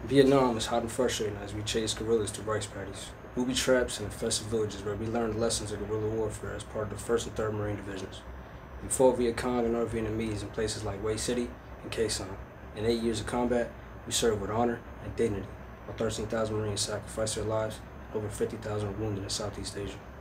Vietnam is hot and frustrating as we chase guerrillas to rice paddies, booby traps, and infested villages where we learned lessons of guerrilla warfare as part of the 1st and 3rd Marine Divisions. We fought Viet Cong and other Vietnamese in places like Hue City and Khe Sanh. In 8 years of combat, we served with honor and dignity, while 13,000 Marines sacrificed their lives and over 50,000 were wounded in Southeast Asia.